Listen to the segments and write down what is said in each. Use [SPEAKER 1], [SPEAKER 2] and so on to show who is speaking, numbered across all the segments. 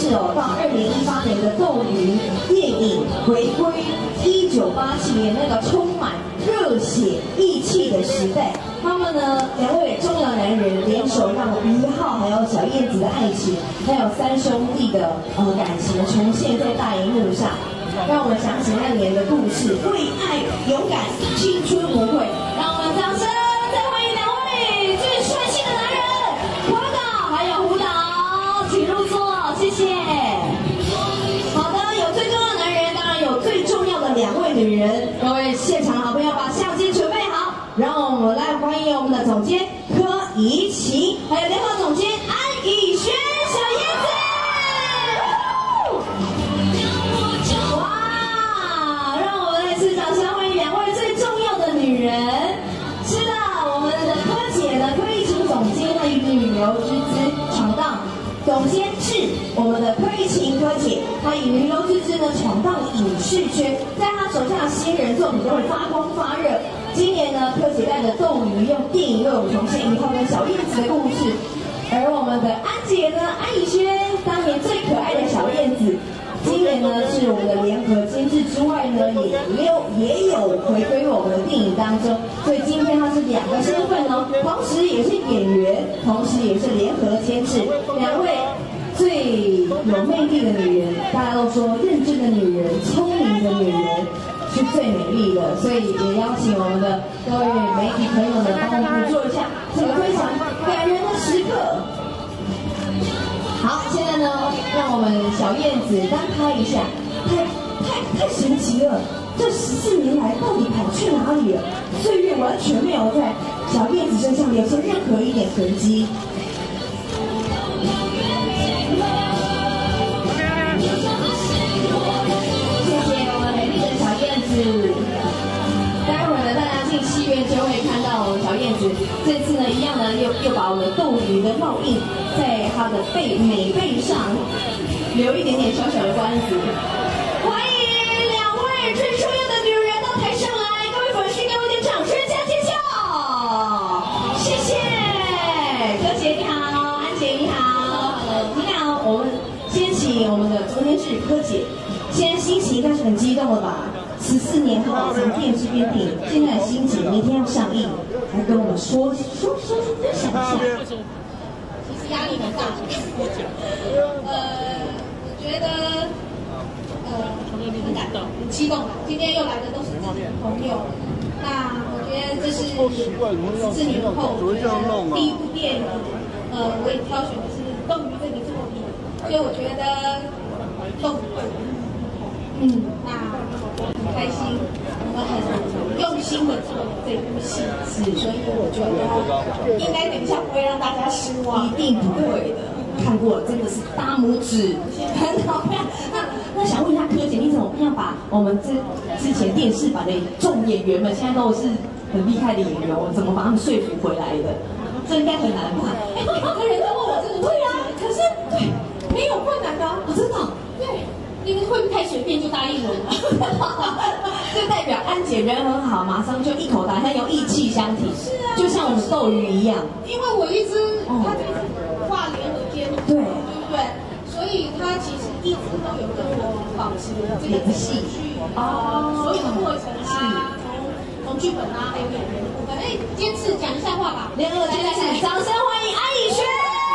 [SPEAKER 1] 是哦，到2018年的斗鱼电影回归1987年那个充满热血义气的时代，他们呢2位重要男人联手，让1号还有小燕子的爱情，还有3兄弟的感情重现在大荧幕上，让我们想起那年的故事，为爱勇敢，青春无悔。让我们掌声再欢迎2位最帅气的男人，华导还有胡导，请入座，谢谢。好的，有最重要的男人，当然有最重要的2位女人。各位现场好朋友，把相机准备好，让我们来欢迎我们的总监柯怡晴，还有联合总监安以轩，小燕子。哇，让我们再次掌声欢迎2位最重要的女人。是的，我们的柯姐呢，柯怡晴总监呢，与旅游之姿闯荡。总监是我们的柯怡晴柯姐，她以娱乐之姿呢闯荡影视圈，在她手下的新人作品都会发光发热。今年呢，柯姐带着斗鱼用电影为我们重现1号跟小燕子的故事，而我们的安姐呢，安以轩当年最可爱的小燕子，今年呢是我们的联合监制之外呢，也有回归我们的电影当中，所以今天她是2个身份哦，同时也是演员，同时也是联合监制，2位最有魅力的女人，大家都说认真的女人、聪明的女人是最美丽的，所以也邀请我们的各位媒体朋友们帮我们捕捉一下这个非常感人的时刻。好，现在呢，让我们小燕子单拍一下，太神奇了！这14年来到底跑去哪里了？岁月完全没有在小燕子身上留下任何一点痕迹。谢谢我们美丽的小燕子。待会儿呢，大家进戏院就会看到我们小燕子。这次呢，一样呢，又把我们斗鱼的烙印在她的美背上留一点点小小的关子。欢迎2位最重要的女人到台上来，各位粉丝给我一点掌声加尖叫，谢谢。柯姐你好，安姐你好，你好。我们先请我们的昨天是柯姐，现在心情应该是很激动了吧？14年后从电视变电影，现在的心情明天要上映，来跟我们说分享一下。
[SPEAKER 2] 其实压力很大，我觉得很感动，很激动。今天又来的都是自己的朋友，那我觉得这是14年后第一部电影，我也挑选的是《斗鱼》这个作品，所以我觉得斗鱼，那很开心，我们很用心的做这部戏，所以我觉得应该等一下不会让大家失望，
[SPEAKER 1] 一定不会的。看过真的是大拇指，很好看。那想问一下柯姐，你怎么样把我们之前电视版的众演员们，现在都是很厉害的演员，我怎么把他们说服回来的？这应该很难吧？
[SPEAKER 2] 每个人都问我这个问题，对啊，可是对没有困难的啊，
[SPEAKER 1] 真的。
[SPEAKER 2] 对，因为会不会太随便就答应我了？
[SPEAKER 1] 就代表安姐人很好，马上就一口答应，有义气相挺。
[SPEAKER 2] 是啊，
[SPEAKER 1] 就像我们斗鱼一样。
[SPEAKER 2] 因为我一直他这次画联合监督，
[SPEAKER 1] 对
[SPEAKER 2] 不对？所以他其实一直都有跟我保持这个程序所有的过程啊，从剧本啊，还有演员的部分。哎，坚持讲一下话吧，
[SPEAKER 1] 联合监制，掌声欢迎安以轩。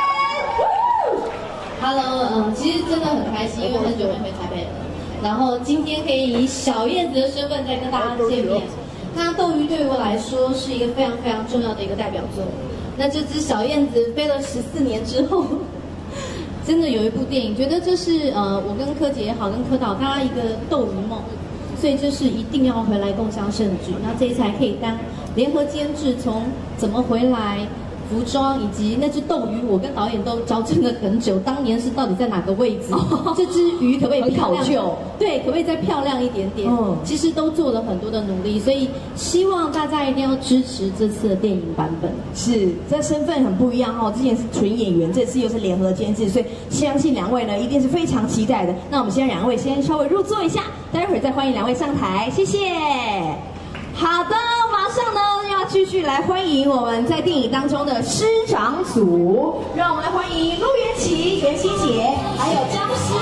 [SPEAKER 3] Hello， 其实真的很开心，因为很久没回台北了。然后今天可以以小燕子的身份再跟大家见面。那斗鱼对于我来说是一个非常非常重要的一个代表作。那这只小燕子飞了14年之后，真的有一部电影，觉得这是我跟柯姐也好，跟柯导大家一个斗鱼梦，所以就是一定要回来共襄盛举。那这一次还可以当联合监制，从怎么回来。服装以及那只斗鱼，我跟导演都交争了很久。当年是到底在哪个位置？这只鱼可不可以考究？对，可不可以再漂亮一点点？其实都做了很多的努力，所以希望大家一定要支持这次的电影版本。
[SPEAKER 1] 是，这身份很不一样哦。之前是纯演员，这次又是联合监制，所以相信2位呢一定是非常期待的。那我们先让2位先稍微入座一下，待会儿再欢迎2位上台，谢谢。好的，马上呢要继续来欢迎我们在电影当中的师长组，让我们来欢迎陆元琪、袁心杰，还有张希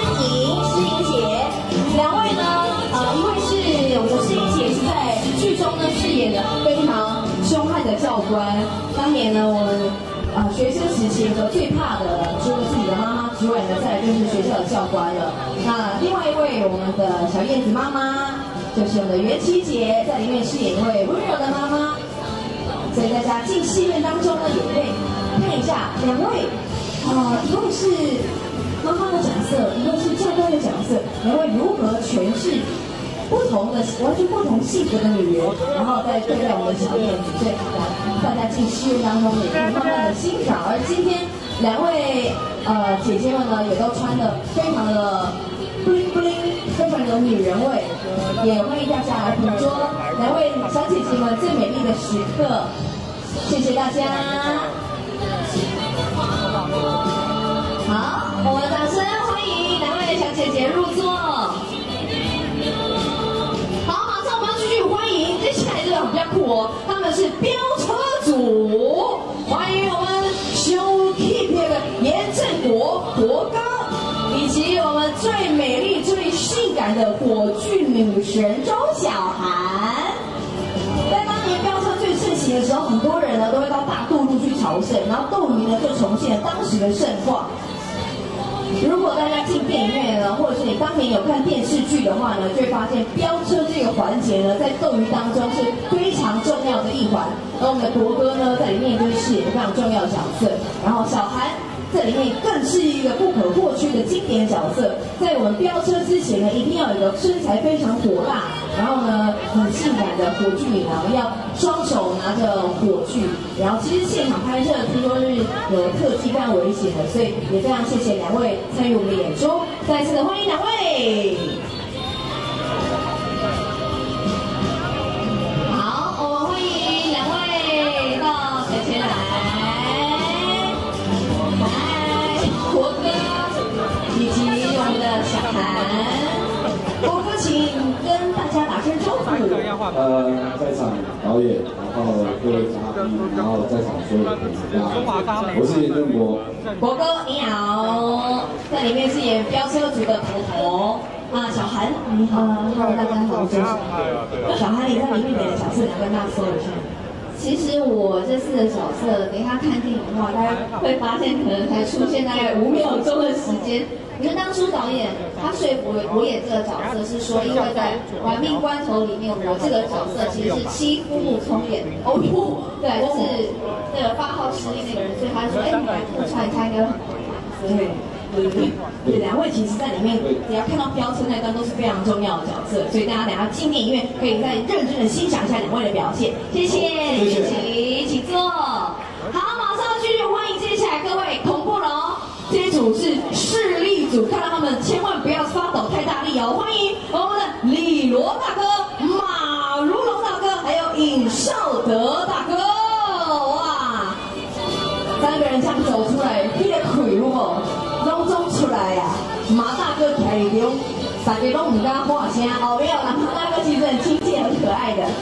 [SPEAKER 1] 时期呢，最怕的除了自己的妈妈之外呢，再来就是学校的教官了。那另外一位我们的小燕子妈妈，就是我们的袁琪姐，在里面饰演一位温柔的妈妈。所以大家进戏院当中呢，也可以看一下两位，一位是妈妈的角色，一位是教官的角色，两位如何诠释不同的、完全不同性格的女人，然后再对待我们的小燕子，所以大家进戏院当中也可以慢慢的欣赏。而今天两位姐姐们呢，也都穿的非常的 bling bling， 非常有女人味，也欢迎大家来捕捉两位小姐姐们最美丽的时刻。谢谢大家。好，我们掌声欢迎两位小姐姐入座。接下来这个比较酷哦，他们是飙车组，欢迎我们修 Keep 的严正国国哥，以及我们最美丽、最性感的火炬女神周小涵。在当年飙车最盛行的时候，很多人呢都会到大渡路去朝圣，然后斗鱼呢就重现了当时的盛况。如果大家进电影院呢，或者是你当年有看电视剧的话呢，就会发现飙车这个环节呢，在斗鱼当中是非常重要的一环。而我们的国哥呢，在里面就是饰演非常重要的角色，然后小涵在里面更是一个不可或缺的经典角色。在我们飙车之前呢，一定要有一个身材非常火辣，然后呢很性感的火炬女郎，要双手拿着火炬。然后其实现场拍摄听说是有特技，非常危险的，所以也非常谢谢两位参与我们的演出。再次的欢迎两位。好，我们欢迎两位到台前来。国哥以及我们的小涵，国哥请跟大家打声招呼。
[SPEAKER 4] 在场导演，然后各位嘉宾，然后在场所有的大家，我是严正国。
[SPEAKER 1] 国哥你好，在里面是演飙车族的头小涵你好，Hello大家好，我是小涵。你在里面演的角色，你要跟大家说一下。
[SPEAKER 3] 其实我这次的角色，等一下看电影的话，大家会发现可能才出现大概5秒钟的时间。可是当初导演他说服我演这个角色，是说因为在《玩命关头》里面，我这个角色其实是欺负木聪演的。对，就是那个8号失忆那个人，所以他说，你来客串一下，应该很好。
[SPEAKER 1] 对，两位其实在里面，只要看到飙车那段都是非常重要的角色，所以大家等下进电影院可以再认真的欣赏一下两位的表现。谢谢，请坐。好，马上继续欢迎接下来各位恐怖了哦，这一组是势力组，看到他们千万不要发抖太大力哦。欢迎我们的李罗大哥、马如龙大哥，还有尹少德大哥。哇，3个人这样走出来，那个腿如果拢走出来呀，马大哥台里中，大家都唔敢话声哦，没有啦，马大哥其实很亲切、很可爱的。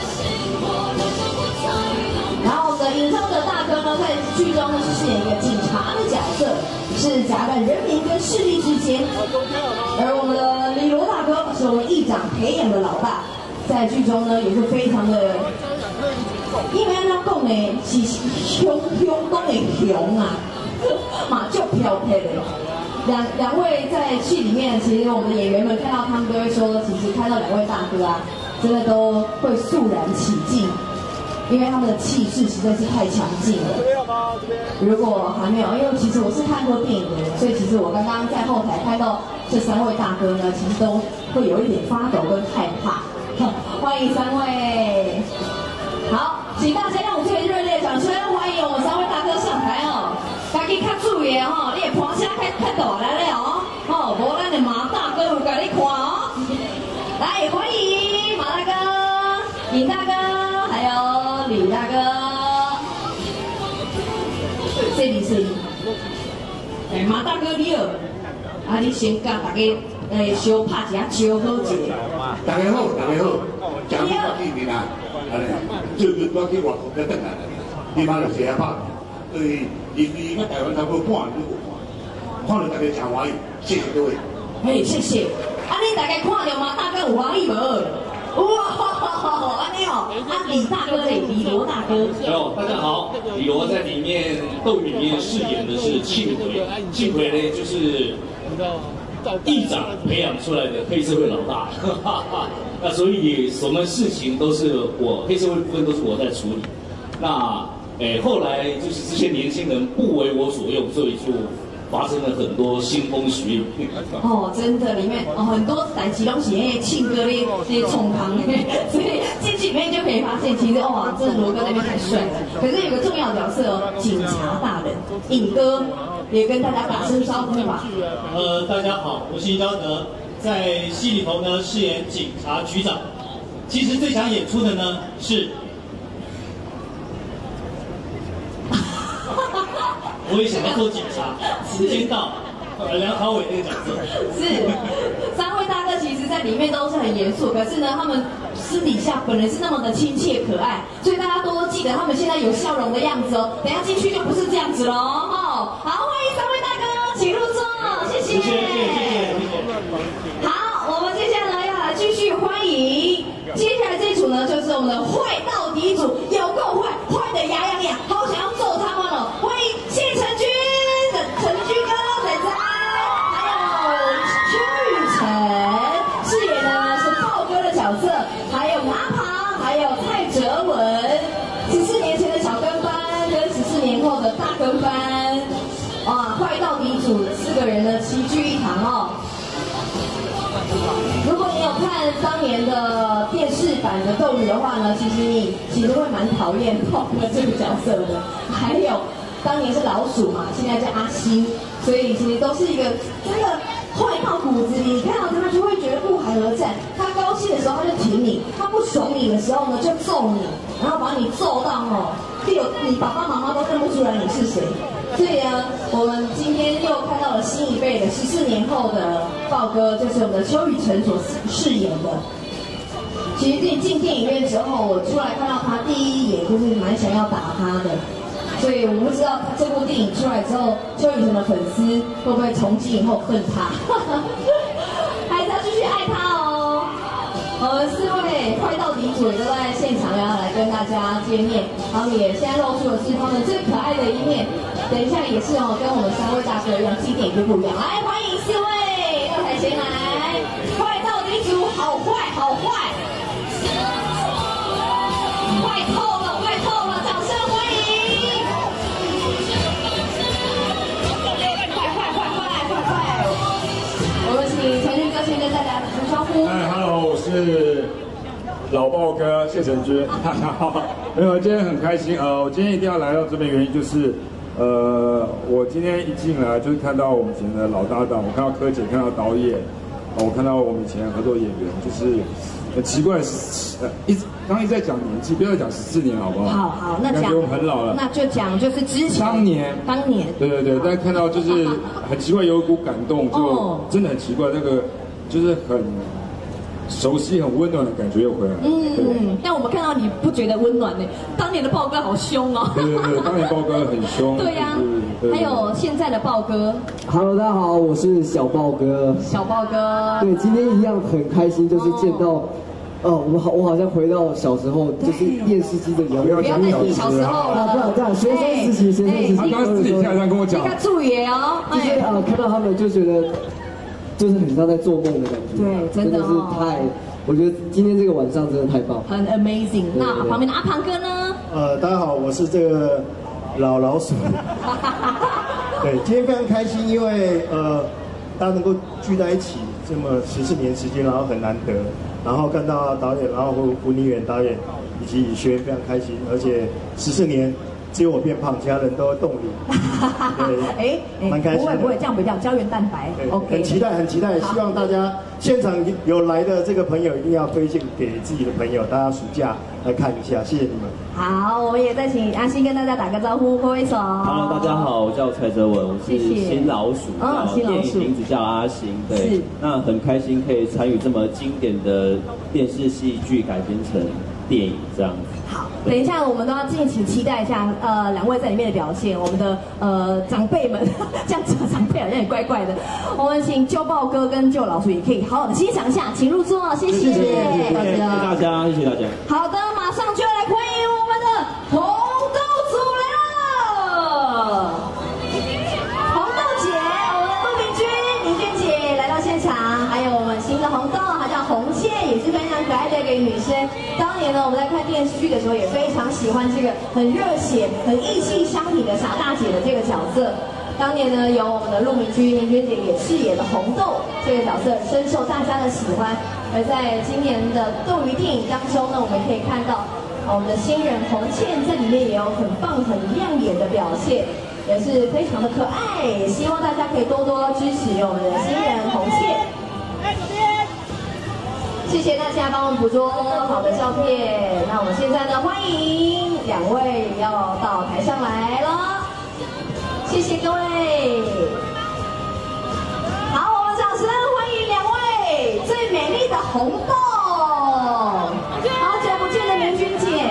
[SPEAKER 1] 然后我们的尹少德大哥呢，在剧中呢是饰演一个警察的角色，是夹在人民跟势力之间。而我们的李罗大哥是我们议长培养的老大，在剧中呢也是非常的，因为他讲的是凶讲的凶啊，嘛就飘飘的。两位在戏里面，其实我们的演员们看到他们都会说，其实看到两位大哥啊，真的都会肃然起敬。因为他们的气势实在是太强劲了。如果还没有，因为其实我是看过电影的人，所以其实我刚刚在后台看到这3位大哥呢，其实都会有一点发抖跟害怕。欢迎3位，好，请大家用最热烈的掌声欢迎我们3位大哥上台哦。家己较注意哦，你的盘声较大来了哦，无咱的马大哥有甲你看哦。来，欢迎马大哥、尹大哥。还有李大哥，这里是，马大哥你好，你先甲大家小拍一下招呼一下。
[SPEAKER 5] 大家好，大家好，真久见面啦，最近我去外国才回来，你妈就写拍，所以离台湾差不多半年都看到大家真欢喜，谢谢各位。
[SPEAKER 1] 嘿，谢谢。你大家看到马大哥有欢喜无？ 哇，安尼哦，李大哥嘞，李罗大哥。
[SPEAKER 6] 大家好，李罗在里面斗鱼里面饰演的是庆奎，庆奎呢就是议长培养出来的黑社会老大，那所以什么事情都是黑社会部分都是我在处理。那后来就是这些年轻人不为我所用，所以就发生了很多腥风血雨。
[SPEAKER 1] 真的，里面很多代志都是那庆哥那冲堂，所以进去里面就可以发现，其实这罗哥那边太帅了。可是有个重要角色警察大人尹哥也跟大家打声招呼吧。
[SPEAKER 7] 大家好，我是尹昭德，在戏里头呢饰演警察局长。其实最想演出的呢是。我也想要做警察，时间到，梁朝伟那个角色。
[SPEAKER 1] 是，三位大哥其实在里面都是很严肃，可是呢，他们私底下本人是那么的亲切可爱，所以大家多记得他们现在有笑容的样子哦。等一下进去就不是这样子喽，好，欢迎三位大哥，请入座，谢谢。谢谢。好，我们接下来要来继续欢迎，接下来这一组呢，就是我们的坏到底组，有够坏，坏的牙痒痒，好想要揍他们了，欢迎。谢成军的成军哥仔仔，还有邱雨辰饰演的是豹哥的角色，还有拿旁，还有蔡哲文，14年前的小跟班跟14年后的大跟班，哇，坏到底组4个人呢齐聚一堂哦。如果你有看当年的电视版的斗鱼的话呢，其实会蛮讨厌豹哥这个角色的，还有。当年是老鼠嘛，现在叫阿星，所以其实都是一个真的坏到骨子里。你看到他就会觉得不寒而战。他高兴的时候他就挺你，他不爽你的时候呢就揍你，然后把你揍到你爸爸妈妈都认不出来你是谁。所以呢，我们今天又看到了新一辈的14年后的豹哥，就是我们的邱雨辰所饰演的。其实进电影院之后，我出来看到他第一眼就是蛮想要打他的。所以我不知道这部电影出来之后，邱雨辰的粉丝会不会从今以后恨他，还是要继续爱他哦。我们4位坏到底组也都在现场，要来跟大家见面，然后也现在露出的是他们最可爱的一面。等一下也是跟我们3位大哥一样，经典就不一样。来，欢迎4位到台前来，坏到底组好坏，好坏，坏透了，坏透了，掌声欢迎！我们请成军哥先跟大家打声招呼。
[SPEAKER 8] Hello， 我是老豹哥谢成军，大家好。没有，今天很开心我今天一定要来到这边，原因就是，我今天一进来就是看到我们以前的老搭档，我看到柯姐，看到导演，我看到我们以前合作演员，就是很奇怪，刚一直在讲年纪，不要再讲14年好不好？
[SPEAKER 1] 好，那讲
[SPEAKER 8] 我们很老了，
[SPEAKER 1] 那就讲就是之前
[SPEAKER 8] 当年，对，但看到就是很奇怪，有一股感动，就真的很奇怪，那个就是很熟悉、很温暖的感觉又回来了。
[SPEAKER 1] 但我们看到你不觉得温暖呢？当年的豹哥好凶哦。
[SPEAKER 8] 对，当年豹哥很凶。
[SPEAKER 1] 对呀，还有现在的豹哥。
[SPEAKER 9] Hello， 大家好，我是小豹哥。
[SPEAKER 1] 小豹哥。
[SPEAKER 9] 对，今天一样很开心，就是见到。我好像回到小时候，就是电视机的遥
[SPEAKER 1] 不要再提小时候了，
[SPEAKER 9] 不要学生时期，
[SPEAKER 8] 他刚刚自己跳上跟我讲，
[SPEAKER 1] 你看注意哦，
[SPEAKER 9] 就是看到他们就觉得，就是很像在做梦的感觉，
[SPEAKER 1] 对，真的
[SPEAKER 9] 是太，我觉得今天这个晚上真的太棒，
[SPEAKER 1] 很 amazing。那旁边的阿庞哥呢？
[SPEAKER 10] 大家好，我是这个老鼠。对，今天非常开心，因为大家能够聚在一起这么14年时间，然后很难得。然后看到导演，然后胡宁远导演以及以轩，非常开心。而且14年只有我变胖，其他人都动力。对，蛮开心的。
[SPEAKER 1] 不会，这样不叫胶原蛋白。OK，
[SPEAKER 10] 很期待，希望大家现场有来的这个朋友一定要推荐给自己的朋友，大家暑假来看一下，谢谢你们。
[SPEAKER 1] 好，我们也再请阿星跟大家打个招呼，挥挥手。
[SPEAKER 11] Hello， 大家好，我叫蔡哲文，我是新老鼠，电影名字叫阿星。对，那很开心可以参与这么经典的电视戏剧改编成电影这样子。
[SPEAKER 1] 好，等一下我们都要敬请期待一下两位在里面的表现。我们的长辈们，这样讲长辈好像也怪怪的。我们请旧豹哥跟旧老鼠也可以好好的欣赏一下，请入座，谢谢。
[SPEAKER 11] 谢谢大家，谢谢大家。
[SPEAKER 1] 好的，马上就要来欢迎我们的红豆组来了。红豆姐，我们的陆明君姐来到现场，还有我们新的红豆，她叫红茜，也是非常可爱的一个女生。当年呢，我们在看电视剧的时候，也非常喜欢这个很热血、很义气相挺的傻大姐的这个角色。当年呢，由我们的陆明君姐也饰演了红豆这个角色，深受大家的喜欢。而在今年的斗鱼电影当中呢，我们可以看到我们的新人红茜在里面也有很棒、很亮眼的表现，也是非常的可爱。也希望大家可以多多支持我们的新人红茜。谢谢大家帮我们捕捉好的照片。那我们现在呢，欢迎两位要到台上来了。谢谢各位。好，我们掌声欢迎两位最美丽的红豆。好久不见的明君姐。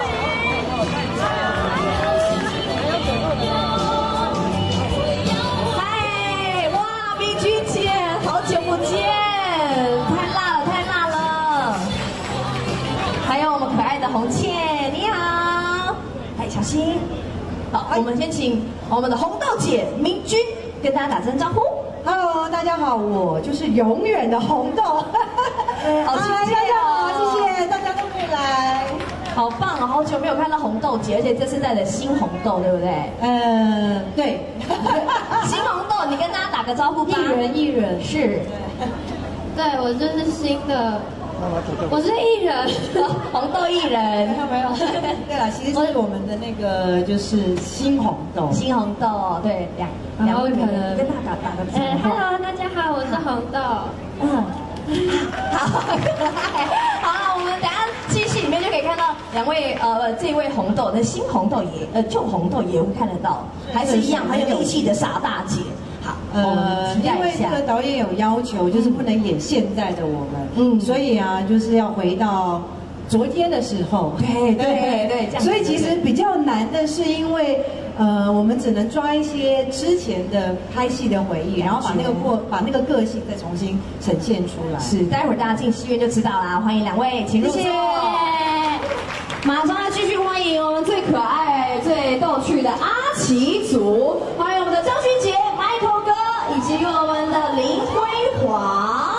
[SPEAKER 1] 嗨，哇，明君姐，好久不见，太辣了，太辣了。还有我们可爱的红茜，你好。哎，小心。好，我们先请我们的红豆姐明君跟大家打声招呼。
[SPEAKER 12] Hello， 大家好，我就是永远的红豆。
[SPEAKER 1] 好亲切哦，
[SPEAKER 12] 大家好，谢谢，大家都可以来。
[SPEAKER 1] 好棒哦，好久没有看到红豆姐，而且这次带的新红豆，对不对？
[SPEAKER 12] 对。
[SPEAKER 1] 新红豆，你跟大家打个招呼吧。
[SPEAKER 12] 艺人
[SPEAKER 1] 是。
[SPEAKER 3] 对，我就是新的。我是艺人，
[SPEAKER 1] 红豆艺人，
[SPEAKER 12] 没有。对了，其实是我们的那个就是新红豆，
[SPEAKER 1] 新红豆，对，两位可能跟大家打个招呼。
[SPEAKER 3] Hello， 大家好，我是红豆。
[SPEAKER 1] 好可爱。好，我们等下继续里面就可以看到两位这位红豆的新红豆也旧红豆也会看得到，还是一样很有义气的傻大姐。
[SPEAKER 12] 因为这个导演有要求，就是不能演现在的我们，所以啊，就是要回到昨天的时候，
[SPEAKER 1] 对，
[SPEAKER 12] 所以其实比较难的是因为我们只能抓一些之前的拍戏的回忆，然后把那个个性再重新呈现出来。
[SPEAKER 1] 是，待会儿大家进戏院就知道啦。欢迎两位，请入座。马上要继续欢迎我们最可爱、最逗趣的阿奇族，欢迎我们的张勋杰、Michael 哥以及我们的林辉煌。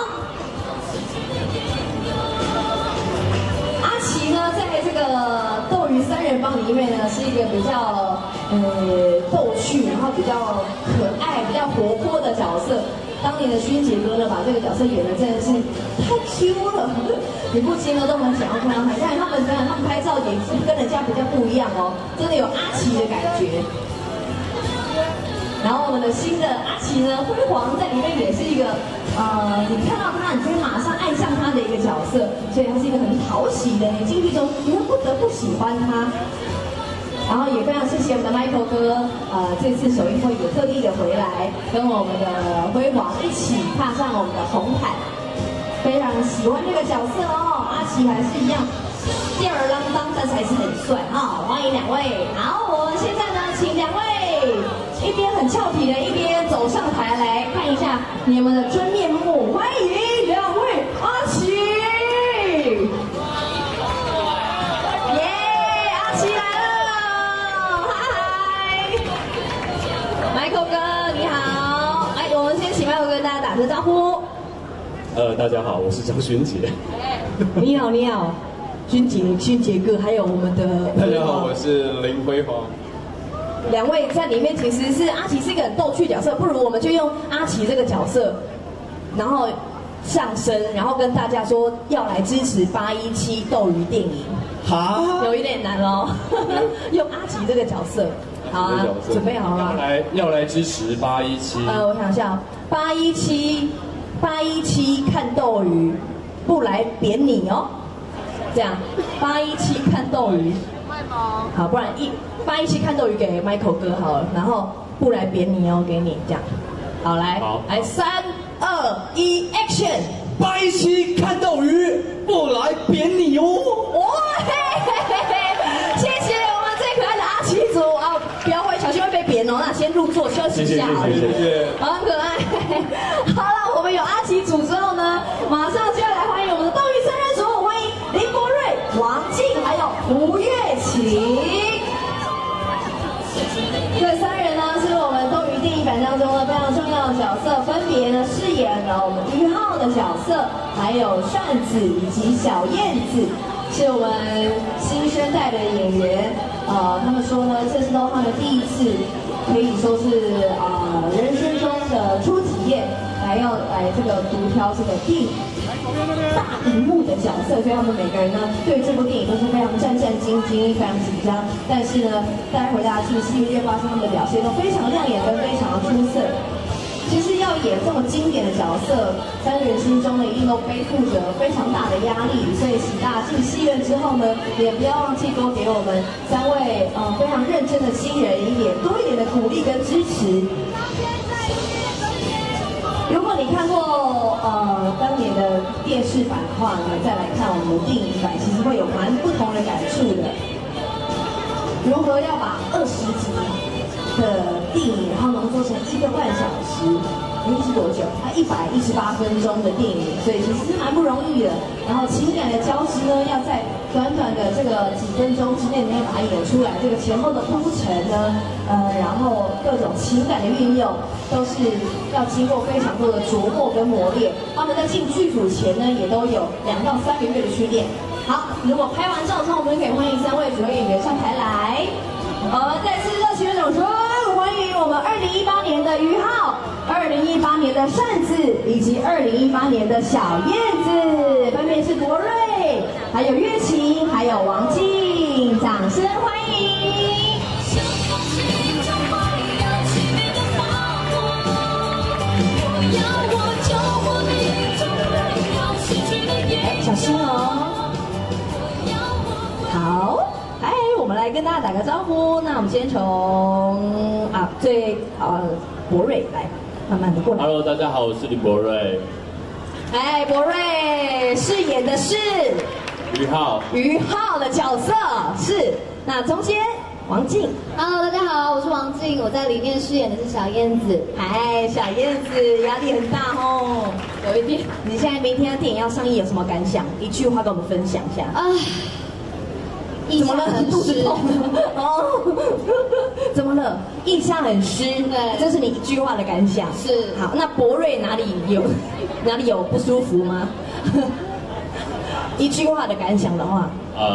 [SPEAKER 1] 阿奇呢，在这个斗鱼三人帮里面呢，是一个比较逗趣，然后比较可爱、比较活泼的角色。当年的勋杰哥呢，把这个角色演的真的是太 Q 了，每部戏呢都很想要看到他。看他们拍照也跟人家比较不一样哦，真的有阿奇的感觉。然后我们的新的阿奇呢，辉煌在里面也是一个你看到他，你就会马上爱上他的一个角色，所以他是一个很讨喜的，你进去中你会不得不喜欢他。然后也非常谢谢我们的 Michael 哥，这次首映会也特地的回来，跟我们的辉煌一起踏上我们的红毯，非常喜欢这个角色哦。阿奇还是一样吊儿郎当，但是还是很帅啊！欢迎两位。好，我们现在呢，请两位一边很俏皮的，一边走上台来看一下你们的真面目。欢迎两位阿奇。Michael 哥你好，我们先请 Michael 跟大家打个招呼。
[SPEAKER 11] 大家好，我是张勋杰。
[SPEAKER 1] 你好，勋杰哥，还有我们的。
[SPEAKER 11] 大家好，我是林辉煌。
[SPEAKER 1] 两位在里面其实是阿奇是一个很逗趣角色，不如我们就用阿奇这个角色，然后上身，然后跟大家说要来支持817斗鱼电影。好，有一点难哦，用阿奇这个角色。好啊，准备好了吗？
[SPEAKER 11] 要来支持817。
[SPEAKER 1] 我想一下，817看斗鱼，不来扁你哦。这样，817看斗鱼。好，不然817看斗鱼给 Michael 哥好了，然后不来扁你哦，给你这样。好，来，3、2、1 ，Action！
[SPEAKER 11] 817看斗鱼，不来扁你哦。
[SPEAKER 1] 哇！ 哦，那先入座休息一下，
[SPEAKER 8] 谢谢，
[SPEAKER 1] 好，很可爱。好了，我们有阿奇组之后呢，马上就要来欢迎我们的斗鱼三人组，欢迎林国瑞、王静还有吴月琴。这三人呢是我们斗鱼电影版当中呢非常重要的角色，分别呢饰演了我们于浩的角色，还有扇子以及小燕子，是我们新生代的演员。他们说呢，这是都他们第一次，可以说是人生中的初体验，要来这个独挑这个电影大荧幕的角色，所以他们每个人呢对这部电影都是非常战战兢兢、非常紧张。但是呢，待会大家进戏院发现他们的表现都非常亮眼跟非常的出色。其实要演这么经典的角色，三人心中呢一定都背负着非常大的压力，所以请大家进戏院之后呢，也不要忘记多给我们三位非常认真的新人也多一点的鼓励跟支持。如果你看过当年的电视版的话呢，再来看我们的电影版，其实会有蛮不同的感触的。如何要把20集的电影，然后浓缩成1个半小时，是多久？它118分钟的电影，所以其实是蛮不容易的。然后情感的交织呢，要在短短的这个几分钟之内，你要把它演出来。这个前后的铺陈呢，然后各种情感的运用，都是要经过非常多的琢磨跟磨练。他们在进剧组前呢，也都有2到3个月的训练。好，如果拍完照之后，我们就可以欢迎3位主要演员上台来。我们再次热情的掌声欢迎我们2018年的于浩、2018年的扇子以及2018年的小燕子，分别是国瑞、还有月琴、还有王静，掌声欢迎！小心哦。好。我们来跟大家打个招呼。那我们先从博瑞来，慢慢的过来。
[SPEAKER 11] Hello， 大家好，我是林博瑞。
[SPEAKER 1] 博瑞饰演的是
[SPEAKER 11] 于浩
[SPEAKER 1] 的角色是。那中间王静。
[SPEAKER 3] Hello， 大家好，我是王静，我在里面饰演的是小燕子。
[SPEAKER 1] 小燕子压力很大哦，有一点。你现在明天的电影要上映，有什么感想？一句话跟我们分享一下。怎么了？肚子痛怎么了？腋下很湿，对，这是你一句话的感想。
[SPEAKER 3] 是。
[SPEAKER 1] 好，那博瑞哪里有不舒服吗？一句话的感想的话，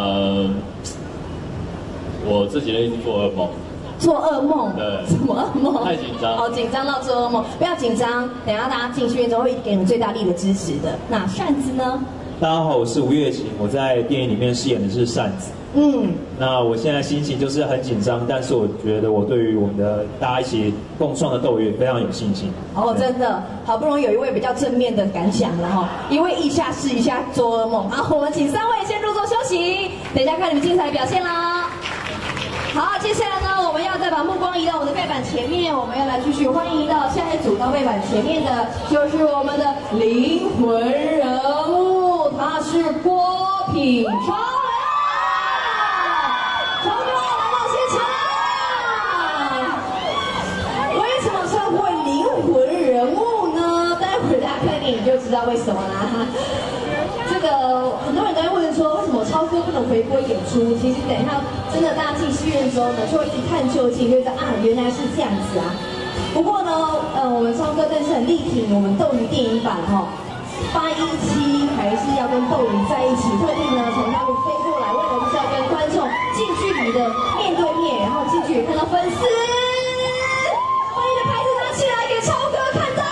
[SPEAKER 11] 我这几天一直做噩梦。
[SPEAKER 1] 做噩梦？
[SPEAKER 11] 对。
[SPEAKER 1] 什么噩梦？
[SPEAKER 11] 太紧张。
[SPEAKER 1] 好紧张到做噩梦，不要紧张，等一下大家进去之后会给你们最大力的支持的。那扇子呢？
[SPEAKER 13] 大家好，我是吴月琴，我在电影里面饰演的是扇子。那我现在心情就是很紧张，但是我觉得我对于我们的大家一起共创的斗鱼非常有信心。
[SPEAKER 1] 真的，好不容易有一位比较正面的感想了哈，一位腋下试一下做噩梦。好，我们请3位先入座休息，等一下看你们精彩的表现啦。好，接下来呢，我们要再把目光移到我们的背板前面，我们要来继续欢迎到下一组到背板前面的，就是我们的灵魂人物，他是郭品超。你就知道为什么啦。这个很多人都在问说，为什么超哥不能回归演出？其实等一下真的大家进戏院之后呢，就会一探究竟，就知道原来是这样子啊。不过呢，我们超哥真是很力挺我们斗鱼电影版817还是要跟斗鱼在一起，特地呢从大陆飞过来，为了就是要跟观众近距离的面对面，然后近距离看到粉丝，欢迎的牌子拿起来给超哥看到。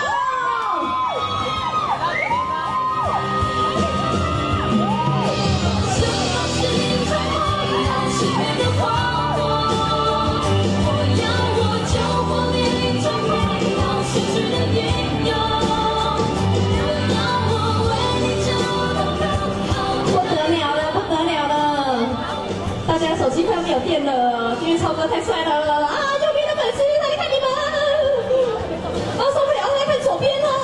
[SPEAKER 1] 手机快没有电了，因为超哥太帅了啊！右边的粉丝来看你们，受不了，来看左边了。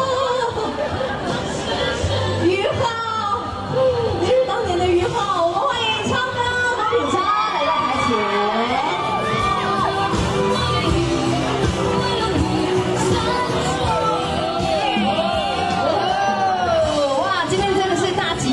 [SPEAKER 1] 于浩，你是当年的于浩，我们欢迎超哥郭品超来到台前。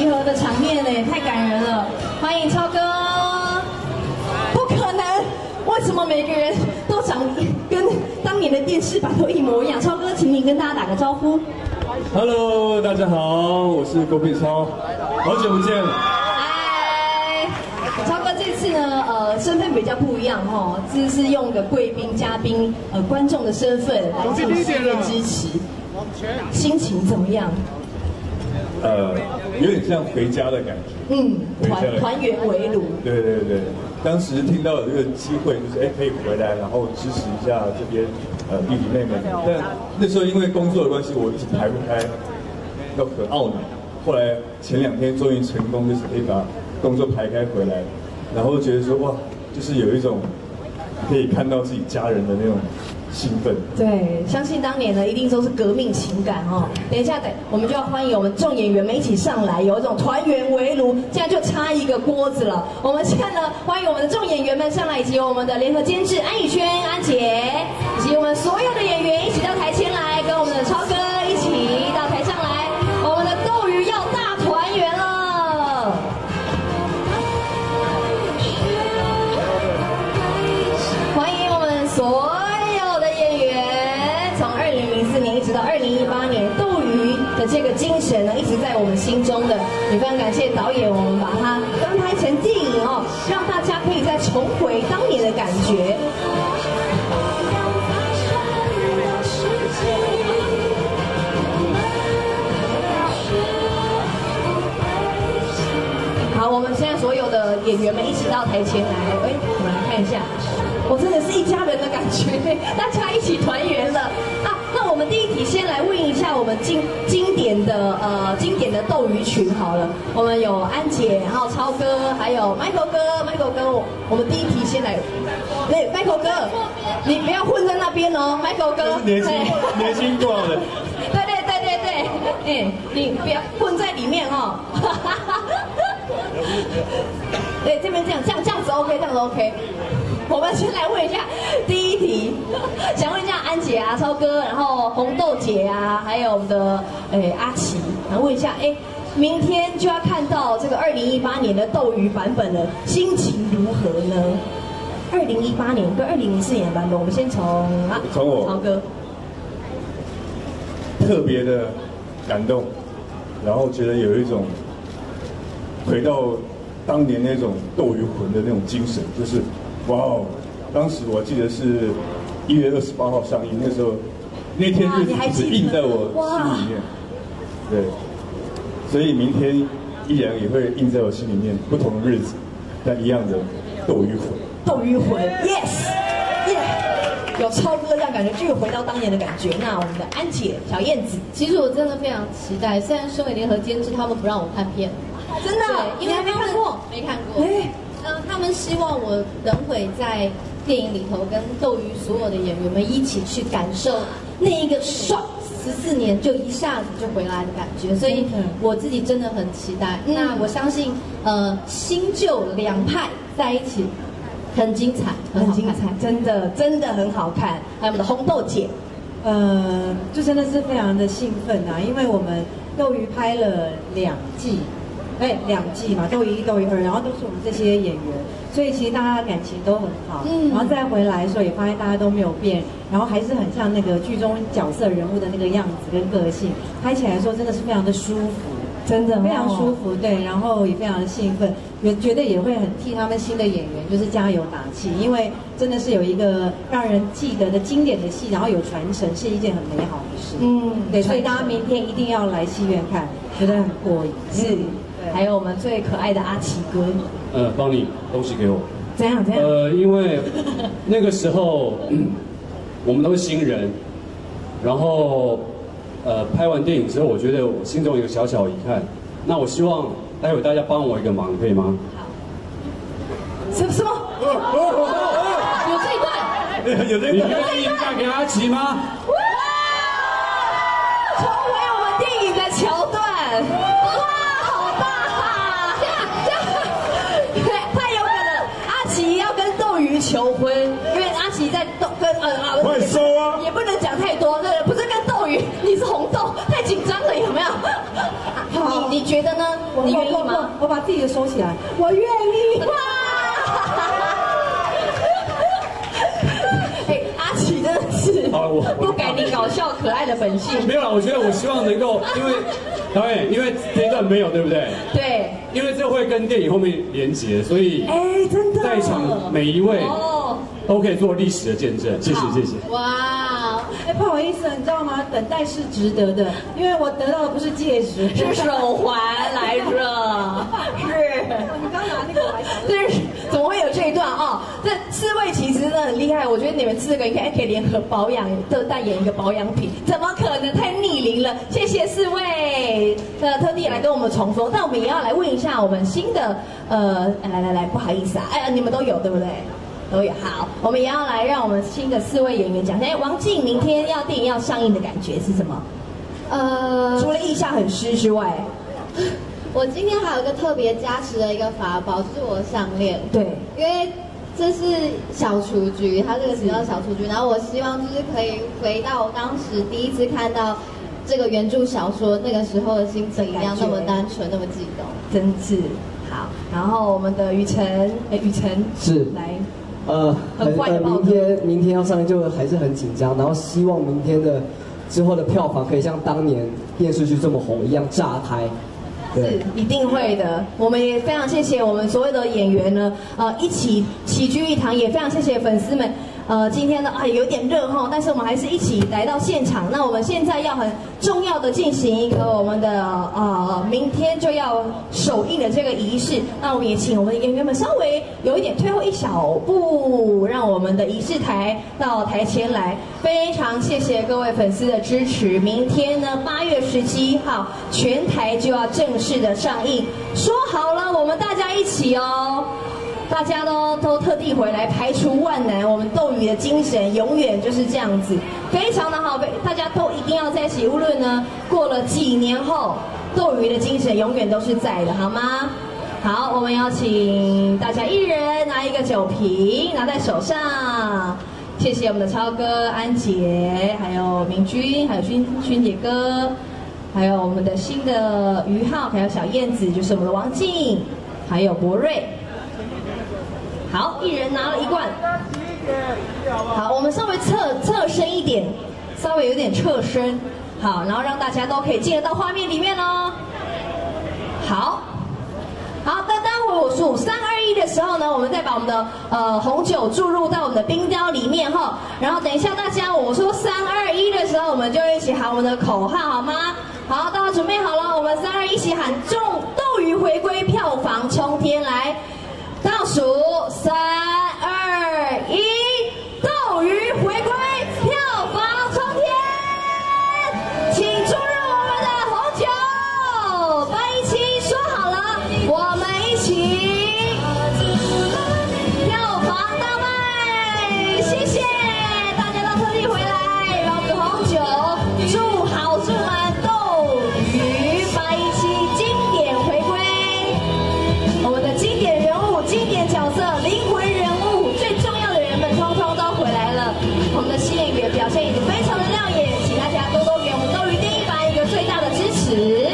[SPEAKER 1] 集合的场面呢，太感人了！欢迎超哥。不可能，为什么每个人都长跟当年的电视版都一模一样？超哥，请你跟大家打个招呼。
[SPEAKER 14] Hello， 大家好，我是郭碧超，好久不见了。
[SPEAKER 1] 嗨，超哥这次呢，身份比较不一样哈，这是用个贵宾、嘉宾、观众的身份来进行支持，心情怎么样？
[SPEAKER 14] 有点像回家的感觉。
[SPEAKER 1] 团圆围炉。
[SPEAKER 14] 对，当时听到有这个机会，就是可以回来，然后支持一下这边弟弟妹妹。但那时候因为工作的关系，我一直排不开，都很懊恼。后来前2天终于成功，就是可以把工作排开回来，然后觉得说哇，就是有一种可以看到自己家人的那种兴奋。
[SPEAKER 1] 对，相信当年呢，一定都是革命情感哦。等一下，我们就要欢迎我们众演员们一起上来，有一种团圆围炉，现在就差一个锅子了。我们现在呢，欢迎我们的众演员们上来，以及我们的联合监制安以轩、安姐，以及我们所有的演员一起到台前来，跟我们的超哥一起到台上来。我们的斗鱼要大团圆了。欢迎我们所有的演员，从2004年一直到2018年，斗鱼的这个精神呢，一直在我们心中的。也非常感谢导演，我们把它翻拍成电影哦，让大家可以再重回当年的感觉。好，我们现在所有的演员们一起到台前来，我们来看一下，我真的是一家人的感觉，大家一起团圆了啊！那我们第一题先来问一下我们经典的斗鱼群好了，我们有安姐，然后超哥，还有 Michael 哥，我们第一题先来，对 Michael 哥，你不要混在那边哦 ，Michael 哥，
[SPEAKER 14] 年轻过了，
[SPEAKER 1] 对，你不要混在里面哦。对，这边这样子 OK， 这样子 OK。我们先来问一下第一题，想问一下安姐啊、超哥，然后红豆姐啊，还有我们的阿奇，然后问一下，明天就要看到这个2018年的斗鱼版本了，心情如何呢？2018年跟2004年的版本，我们先从
[SPEAKER 14] 我
[SPEAKER 1] 超哥，
[SPEAKER 14] 特别的感动，然后觉得有一种回到当年那种斗鱼魂的那种精神，就是哇哦！当时我记得是1月28号上映，那时候那天日子只印在我心里面，对，所以明天依然也会印在我心里面，不同的日子，但一样的斗鱼魂。
[SPEAKER 1] 斗鱼魂 ，yes， 有超哥这样感觉，就有回到当年的感觉。那我们的安姐、小燕子，
[SPEAKER 3] 其实我真的非常期待，虽然身为联合监制，他们不让我看片，
[SPEAKER 1] 真的，
[SPEAKER 3] 因为还没看过，没看过。他们希望我能会在电影里头跟斗鱼所有的演员们一起去感受那一个爽14年就一下子就回来的感觉，所以我自己真的很期待。那我相信，新旧两派在一起很精彩，
[SPEAKER 1] 很精彩，真的很好看。还有我们的红豆姐，
[SPEAKER 12] 就真的是非常的兴奋啊，因为我们斗鱼拍了2季。2季嘛，斗鱼1、斗鱼2，然后都是我们这些演员，所以其实大家的感情都很好。然后再回来的时候也发现大家都没有变，然后还是很像那个剧中角色人物的那个样子跟个性，拍起来说真的是非常的舒服，
[SPEAKER 1] 真的
[SPEAKER 12] 非常舒服。对，然后也非常的兴奋，觉得也会很替他们新的演员就是加油打气，因为真的是有一个让人记得的经典的戏，然后有传承，是一件很美好的事。对，所以大家明天一定要来戏院看，觉得很过瘾。
[SPEAKER 1] 是。还有我们最可爱的阿奇哥，
[SPEAKER 15] 帮你东西给我。
[SPEAKER 1] 怎样？
[SPEAKER 15] 因为那个时候我们都是新人，然后拍完电影之后，我觉得我心中有一个小小遗憾。那我希望待会大家帮我一个忙，可以吗？
[SPEAKER 1] 好。什么？有这一段？
[SPEAKER 15] 有这一段？你愿意嫁给阿奇吗？
[SPEAKER 1] 重回我们电影的桥段。求婚，因为阿奇在
[SPEAKER 8] 快收啊！
[SPEAKER 1] 也不能讲太多，对，不是跟斗鱼，你是红豆，太紧张了，有没有？ 你觉得呢？你愿意吗？
[SPEAKER 12] 我把自己的收起来，我愿意。
[SPEAKER 1] 哎，阿奇真的是不改你搞笑可爱的本性。
[SPEAKER 15] 没有啦，我觉得我希望能够，因为导演，因为这一段没有，对不对？
[SPEAKER 1] 对。
[SPEAKER 15] 因为这会跟电影后面连结，所以
[SPEAKER 12] 真的，
[SPEAKER 15] 在场每一位都可以做历史的见证。谢谢，谢谢。
[SPEAKER 3] 哇，
[SPEAKER 12] 不好意思，你知道吗？等待是值得的，因为我得到的不是戒指，
[SPEAKER 1] 是手环来着。是。
[SPEAKER 12] 你刚拿那个来，
[SPEAKER 1] 对，怎么会有这一段啊？这四位其实真的很厉害，我觉得你们4个应该可以联合保养的代言一个保养品，怎么可能？太逆龄了。谢谢4位特地来跟我们重逢，但我们也要来问一下我们新的来，不好意思啊，你们都有对不对？都有。好，我们也要来让我们新的4位演员讲一下。王静，明天电影要上映的感觉是什么？除了腋下很湿之外。
[SPEAKER 3] 我今天还有一个特别加持的一个法宝，就是我的项链。
[SPEAKER 1] 对，
[SPEAKER 3] 因为这是小雏菊，它这个名叫小雏菊。然后我希望就是可以回到我当时第一次看到这个原著小说那个时候的心情一样，那么单纯，那么悸动。
[SPEAKER 1] 真是好。然后我们的雨辰
[SPEAKER 9] 是
[SPEAKER 1] 来。
[SPEAKER 9] 明天要上映就还是很紧张，然后希望明天的之后的票房可以像当年电视剧这么红一样炸开。
[SPEAKER 1] 是一定会的，我们也非常谢谢我们所有的演员呢，一起齐聚一堂，也非常谢谢粉丝们。今天呢有点热哈，但是我们还是一起来到现场。那我们现在要很重要的进行一个我们的明天就要首映的这个仪式。那我们也请我们的演员们稍微有一点退后一小步，让我们的仪式台到台前来。非常谢谢各位粉丝的支持。明天呢8月17号全台就要正式的上映，说好了我们大家一起哦。大家都特地回来排除万难，我们斗鱼的精神永远就是这样子，非常的好，大家都一定要在一起。无论呢过了几年后，斗鱼的精神永远都是在的，好吗？好，我们邀请大家一人拿一个酒瓶，拿在手上。谢谢我们的超哥、安杰，还有明君，还有勋杰哥，还有我们的新的于浩，还有小燕子，就是我们的王静，还有博瑞。好，一人拿了1罐。好，我们稍微侧身一点，稍微有点侧身。好，然后让大家都可以进得到画面里面哦。好，那待会我数3、2、1的时候呢，我们再把我们的红酒注入到我们的冰雕里面哈。然后等一下大家我说3、2、1的时候，我们就一起喊我们的口号，好吗？好，大家准备好了，我们3、2、1一起喊“斗鱼回归，票房冲天”来。倒数3、2、1，斗鱼回归，票房冲天！请注入我们的红酒，817说好了，我们一起，票房大卖！谢谢大家都特地回来，把我们的红酒祝好祝满，斗鱼817经典回归，我们的经典人物。经典角色、灵魂人物、最重要的人们，通通都回来了。我们的新演员表现已经非常的亮眼，请大家多多给我们斗鱼电影版一个最大的支持。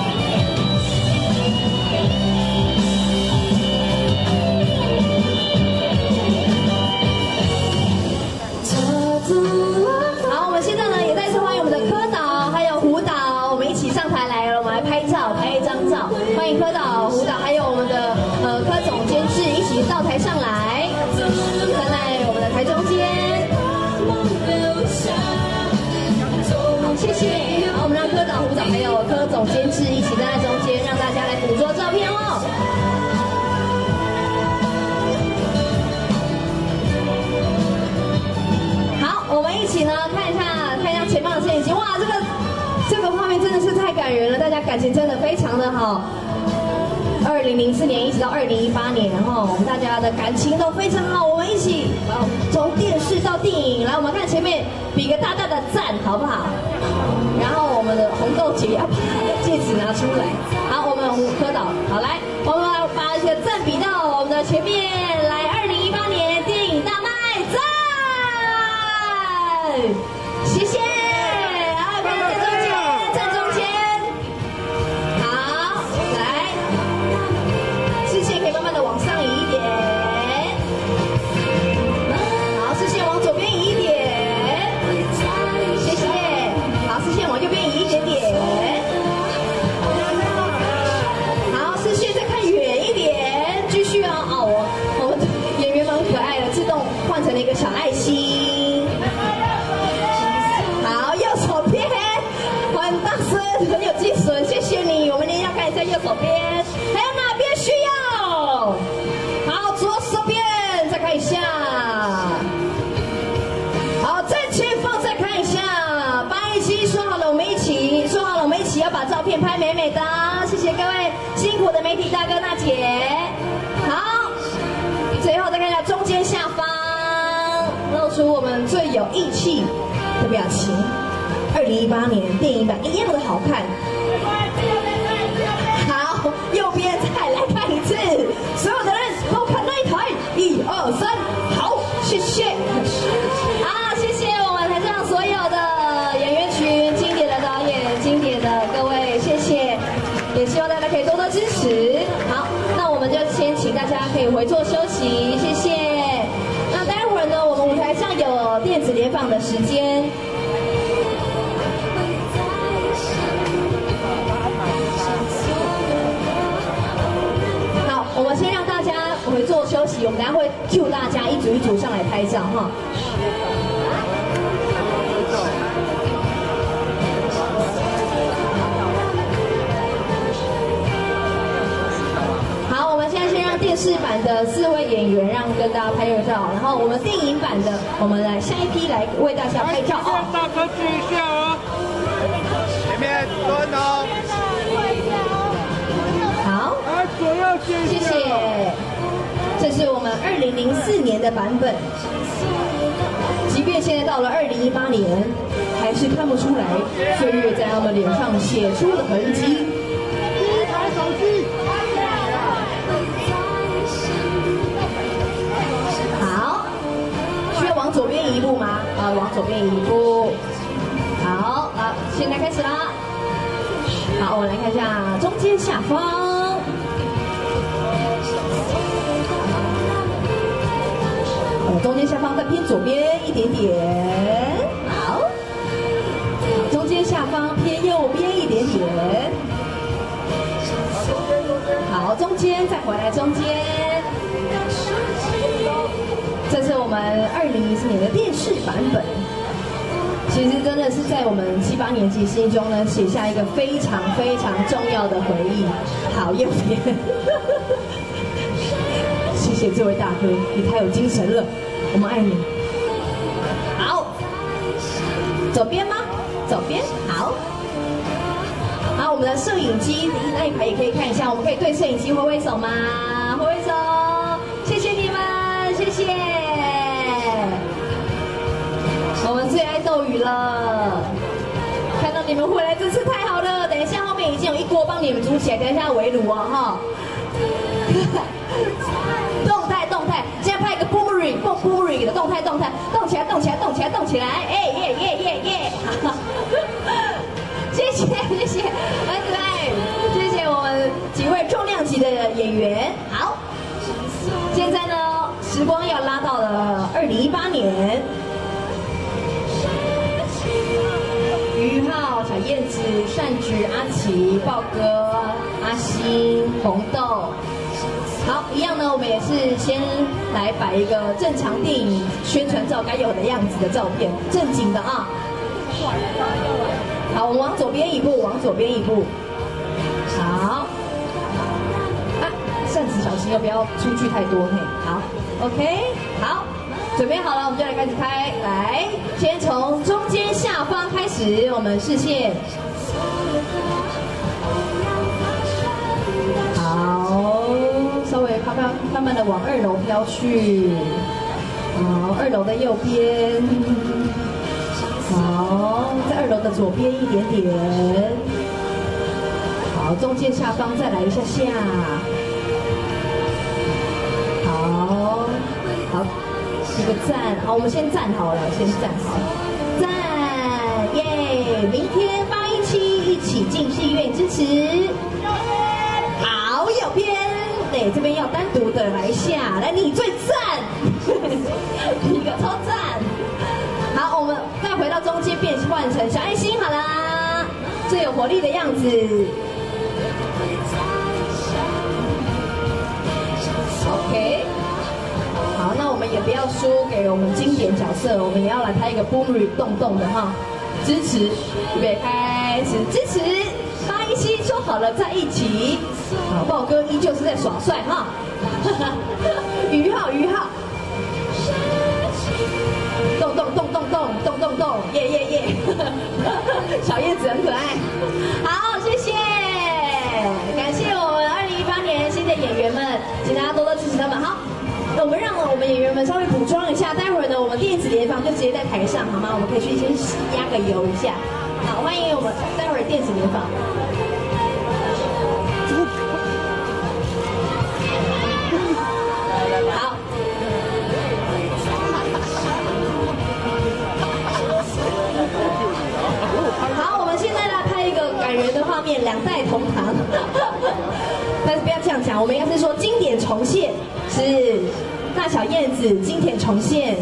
[SPEAKER 1] 好，我们现在呢也再次欢迎我们的柯导还有胡导，我们一起上台来了，我们来拍照，拍一张照。欢迎柯导、胡导，还有我们的柯总监制一起到台上来，站在我们的台中间。好，谢谢。好，我们让柯导、胡导还有柯总监制一起站在中间，让大家来捕捉照片哦。好，我们一起呢看一下前方的摄影机，哇，这个画面真的是太感人了，大家感情真的非常的好。2004年一直到2018年，然后我们大家的感情都非常好，我们一起从电视到电影，来我们看前面比个大大的赞，好不好？然后我们的红豆姐要把戒指拿出来，好，我们柯导，好来，我们把这个赞比到我们的前面来，2018年电影大卖赞，谢谢，来，我们站中间，好。 片拍美美的，谢谢各位辛苦的媒体大哥大姐。好，最后再看一下中间下方，露出我们最有义气的表情。2018年电影版一样的好看。好，右边再来看一次，所有的人都看那一台，1、2、3，好，谢谢。好，谢谢我们台上所有的演员群、经典的导演、经典的各位，谢谢，也希望大家可以多多支持。好，那我们就先请大家可以回座休息，谢谢。那待会儿呢，我们舞台上有电子联访的时间。好，我们先让大家回座休息，我们等下会 cue 大家一组一组上来拍照哈。好，我们现在先让电视版的4位演员让跟大家拍个照，然后我们电影版的，我们来下一批来为大家拍照哦。
[SPEAKER 16] 大哥举一下哦，前面蹲哦。
[SPEAKER 1] 好，谢谢。这是我们2004年的版本，即便现在到了2018年，还是看不出来岁月在他们脸上写出的痕迹。
[SPEAKER 16] 一台手机。
[SPEAKER 1] 好，需要往左边移一步吗？往左边移一步。好，现在开始啦。好，我们来看一下中间下方。中间下方再偏左边一点点，好，中间下方偏右边一点点，好，中间再回来中间，这是我们2014年的电视版本，其实真的是在我们7、8年级心中呢写下一个非常非常重要的回忆。好，右边，谢谢这位大哥，你太有精神了。我们爱你。好，左边吗？左边，好。好，我们的摄影机那一排也可以看一下，我们可以对摄影机挥挥手吗？挥挥手，谢谢你们，谢谢。我们最爱斗鱼了，看到你们回来真是太好了。等一下后面已经有一锅帮你们煮起来，等一下围炉哦哈。动态，现在拍一个 boomerang 的动态，动起来，哎耶！谢谢，很可爱，谢谢我们几位重量级的演员。好，现在呢，时光要拉到了2018年，于浩、小燕子、善菊、阿奇、豹哥、阿星、红豆。好，一样呢，我们也是先来摆一个正常电影宣传照该有的样子的照片，正经的啊。好，我们往左边一步，好。扇子小心，不要出去太多嘿。好 ，OK， 好，准备好了，我们就来开始拍。来，先从中间下方开始，我们视线。好。稍微慢慢的往2楼飘去，好，2楼的右边，好，在2楼的左边一点点，好，中间下方再来一下，好，一个赞，好，我们先站好了，赞，耶！明天817一起进戏院支持，好，右边。对，这边要单独的来一下，来你最赞，一个超赞。好，我们再回到中间变换成小爱心好啦，最有活力的样子。OK， 好，那我们也不要输给我们经典角色，我们也要来拍一个 boomerang 动的哈，支持，预备开始，支持。817说好了在一起，好，豹哥依旧是在耍帅哈，于浩，动，耶，小叶子很可爱，好，谢谢。 们稍微补妆一下，待会儿呢，我们电子联防就直接在台上，好吗？我们可以去先压个油一下。好，欢迎我们待会儿电子联防。好。好，我们现在来拍一个感人的画面，两代同堂。但是不要这样讲，我们应该是说经典重现，是大小燕子经典重现。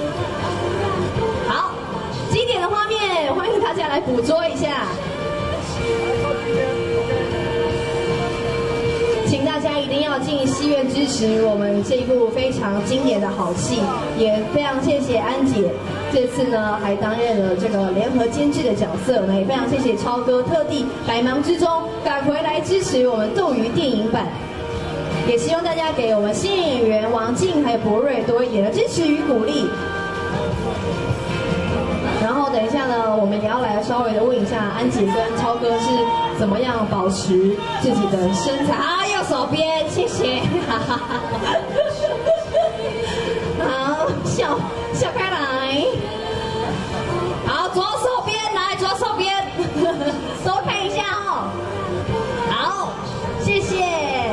[SPEAKER 1] 好，经典的画面，欢迎大家来捕捉一下。请大家一定要进戏院支持我们这一部非常经典的好戏，也非常谢谢安姐，这次呢还担任了这个联合监制的角色呢，也非常谢谢超哥特地百忙之中赶回来支持我们斗鱼电影版，也希望大家给我们新演员王静还有博瑞多一点的支持与鼓励。然后等一下呢，我们也要来稍微的问一下安姐跟超哥是怎么样保持自己的身材啊？右手边，谢谢。好，笑开来。好，左手边来，左手边，多看一下哦。好，谢谢。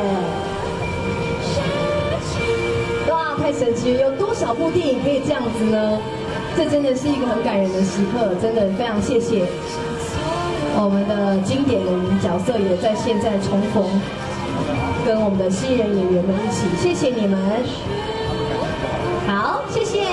[SPEAKER 1] 哇，太神奇了！有多少部电影可以这样子呢？这真的是一个很感人的时刻，真的非常谢谢我们的经典的角色也在现在重逢，跟我们的新人演员们一起，谢谢你们。好，谢谢。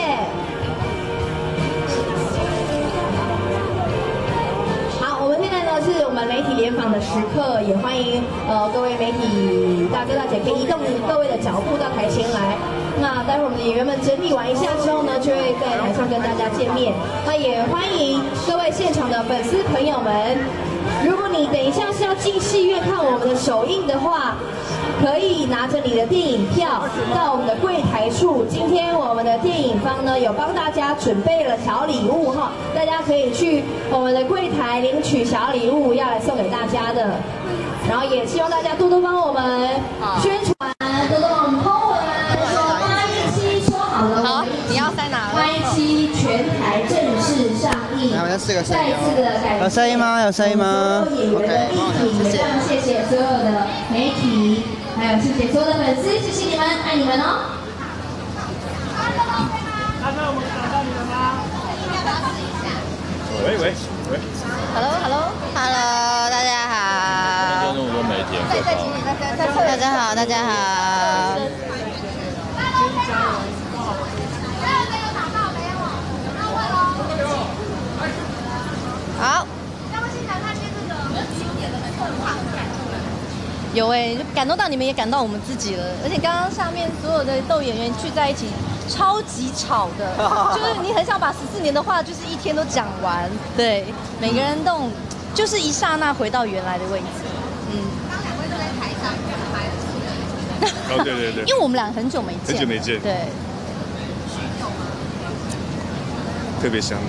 [SPEAKER 1] 好，我们现在呢是我们媒体联访的时刻，也欢迎各位媒体大哥大姐可以移动各位的脚步到台前来。那待会儿我们的演员们整理完一下之后呢，就会在台上跟大家见面。那也欢迎各位现场的粉丝朋友们，如果你等一下是要进戏院看我们的首映的话，可以拿着你的电影票到我们的柜台处。今天我们的电影方呢有帮大家准备了小礼物哈，大家可以去我们的柜台领取小礼物，要来送给大家的。然后也希望大家多多帮我们宣传，多多帮我们 po 文。
[SPEAKER 17] 好，你要塞哪了
[SPEAKER 1] ？817全台正式上映，再次的感谢
[SPEAKER 18] 有声音吗？有声音吗
[SPEAKER 1] ？OK， 谢谢，谢谢所有的媒体，还有谢谢所有的粉丝，谢谢你们，爱你们哦。
[SPEAKER 16] 大哥，我们找到你了吗？喂
[SPEAKER 17] ，Hello，大家好。
[SPEAKER 19] 那么多媒体，
[SPEAKER 17] 大家好，大家好。好，有就感动到你们，也感到我们自己了。而且刚刚上面所有的斗演员聚在一起，超级吵的，就是你很想把14年的话，就是一天都讲完。对，每个人都就是一刹那回到原来的位置。刚2位都在台上拍了。
[SPEAKER 19] 对。
[SPEAKER 17] 因为我们俩很久没见。对。
[SPEAKER 19] 特别香。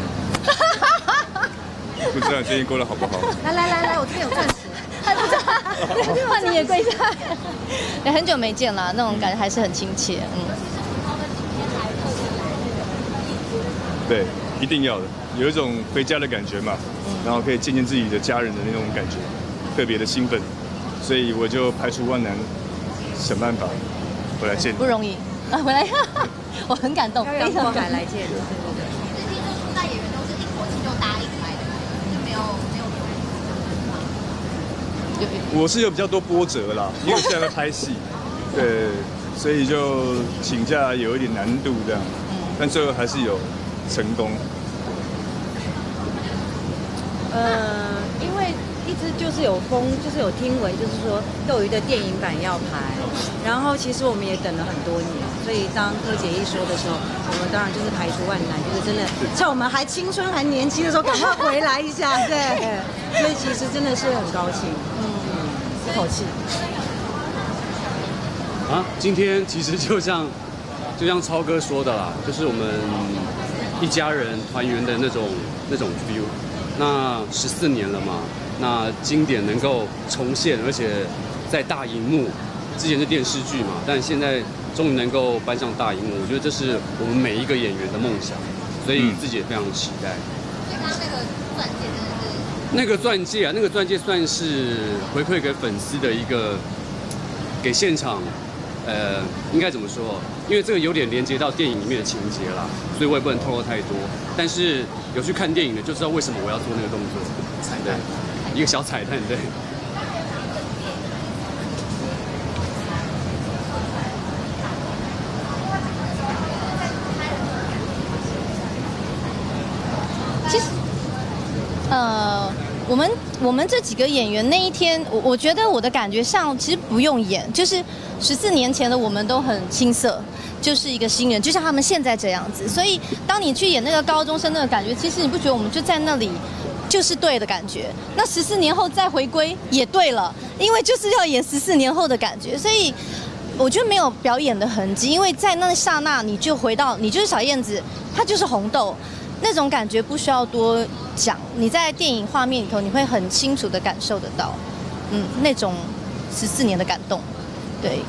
[SPEAKER 19] 不知道你最近过得好不好？
[SPEAKER 17] 来，我这边有钻石。换你也跪下。很久没见了，那种感觉还是很亲切。
[SPEAKER 19] 对，一定要的，有一种回家的感觉嘛，然后可以见见自己的家人的那种感觉，特别的兴奋，所以我就排除万难，想办法回来见你。
[SPEAKER 17] 不容易啊，回来，我很感动，非常感来见。
[SPEAKER 19] 我是有比较多波折啦，因为现在在拍戏，对，所以就请假有一点难度这样，但最后还是有成功。
[SPEAKER 12] 因为一直就是有就是有听闻，就是说斗鱼的电影版要拍，然后其实我们也等了很多年，所以当柯姐一说的时候，我们当然就是排除万难，就是真的趁我们还青春还年轻的时候，赶快回来一下，对，所以其实真的是很高兴。一口气
[SPEAKER 15] 啊！今天其实就像超哥说的啦，就是我们一家人团圆的那种 feel。那14年了嘛，那经典能够重现，而且在大荧幕，之前是电视剧嘛，但现在终于能够搬上大荧幕，我觉得这是我们每一个演员的梦想，所以自己也非常期待。
[SPEAKER 17] 刚刚那个钻戒真的是。
[SPEAKER 15] 那个钻戒啊，那个钻戒算是回馈给粉丝的一个，给现场，应该怎么说？因为这个有点连接到电影里面的情节啦，所以我也不能透露太多。但是有去看电影的就知道为什么我要做那个动作，彩蛋，一个小彩蛋，对。
[SPEAKER 17] 其实，我们这几个演员那一天，我觉得我的感觉上其实不用演，就是14年前的我们都很青涩，就是一个新人，就像他们现在这样子。所以当你去演那个高中生那个感觉，其实你不觉得我们就在那里就是对的感觉？那14年后再回归也对了，因为就是要演14年后的感觉，所以我觉得没有表演的痕迹，因为在那刹那你就回到你就是小燕子，她就是红豆。那种感觉不需要多讲，你在电影画面里头，你会很清楚的感受得到，那种14年的感动，对。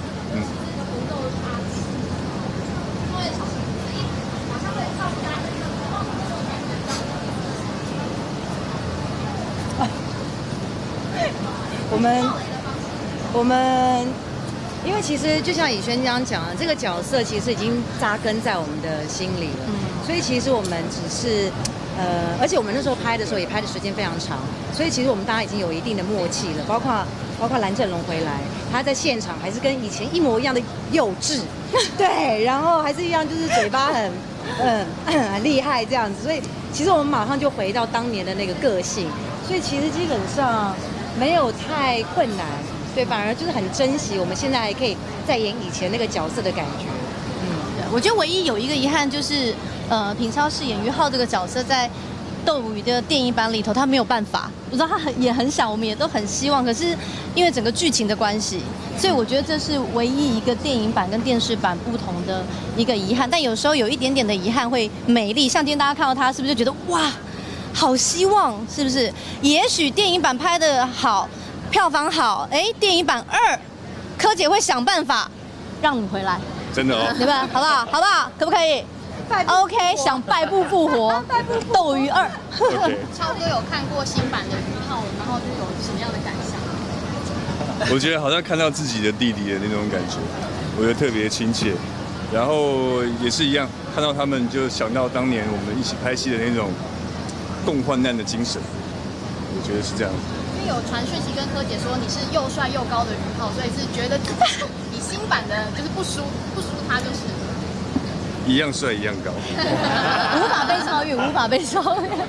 [SPEAKER 12] 我们，因为其实就像以轩这样讲的，这个角色其实已经扎根在我们的心里了。所以其实我们只是，而且我们那时候拍的时候也拍的时间非常长，所以其实我们大家已经有一定的默契了。包括蓝正龙回来，他在现场还是跟以前一模一样的幼稚，对，然后还是一样就是嘴巴很厉害这样子。所以其实我们马上就回到当年的那个个性，所以其实基本上没有太困难，对，反而就是很珍惜我们现在还可以再演以前那个角色的感觉。
[SPEAKER 17] 我觉得唯一有一个遗憾就是。品超饰演于浩这个角色，在斗鱼的电影版里头，他没有办法。我知道他也很想，我们也都很希望，可是因为整个剧情的关系，所以我觉得这是唯一一个电影版跟电视版不同的一个遗憾。但有时候有一点点的遗憾会美丽，像今天大家看到他，是不是就觉得哇，好希望，是不是？也许电影版拍得好，票房好，电影版2，柯姐会想办法让你回来，
[SPEAKER 19] 真的哦，
[SPEAKER 17] 对吧？好不好？好不好？可不可以？OK， 想败部复活，斗鱼2。 超哥有看过新版的于浩，然后就有什么样的感想？
[SPEAKER 19] 我觉得好像看到自己的弟弟的那种感觉，我觉得特别亲切。然后也是一样，看到他们就想到当年我们一起拍戏的那种共患难的精神，我觉得是这样。
[SPEAKER 17] 因为有传讯息跟柯姐说你是又帅又高的于浩，所以是觉得比新版的就是不输他就是。
[SPEAKER 19] 一样帅，一样高，
[SPEAKER 17] 无法被超越，无法被超越。演员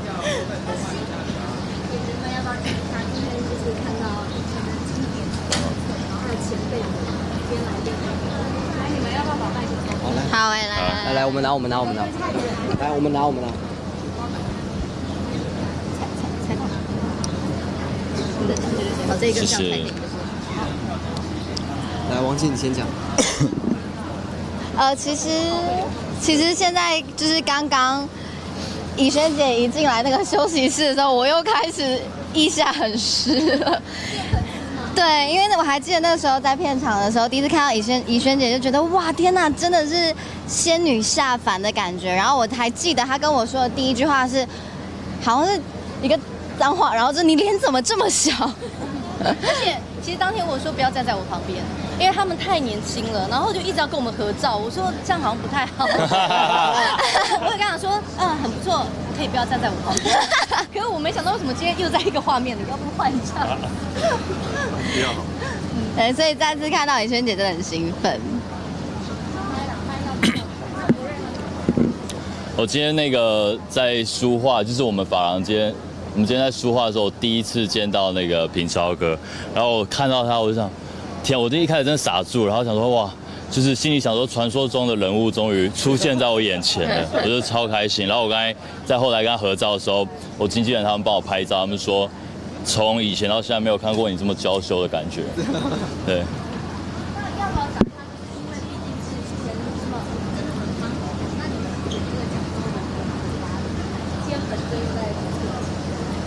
[SPEAKER 17] 们要不要看？因为就是看到以前的经典角色，然后还有前辈们边来边来。来，你们要不要把麦克风？好，来，
[SPEAKER 9] 我们拿。来，我们拿。
[SPEAKER 17] 好，这个这样才可以。
[SPEAKER 9] 来，王静，你先讲。
[SPEAKER 17] 其实现在就是刚刚以轩姐一进来那个休息室的时候，我又开始腋下很湿了。对，因为我还记得那个时候在片场的时候，第一次看到以轩姐就觉得哇天哪，真的是仙女下凡的感觉。然后我还记得她跟我说的第一句话是，好像是一个脏话，然后说你脸怎么这么小？而且其实当天我说不要站在我旁边，因为他们太年轻了，然后就一直要跟我们合照。我说这样好像不太好。我也跟他说，很不错，可以不要站在我旁边。可是我没想到为什么今天又在一个画面里，要不换一下？不要。对，所以再次看到以轩姐真的很兴奋。
[SPEAKER 20] 我今天那个在书画，就是我们发廊间。我们今天在书画的时候，第一次见到那个品超哥，然后我看到他，我就想，天，我这一开始真的傻住，然后想说哇，就是心里想说，传说中的人物终于出现在我眼前了，我就超开心。然后我刚才在后来跟他合照的时候，我经纪人他们帮我拍照，他们说，从以前到现在没有看过你这么娇羞的感觉，对。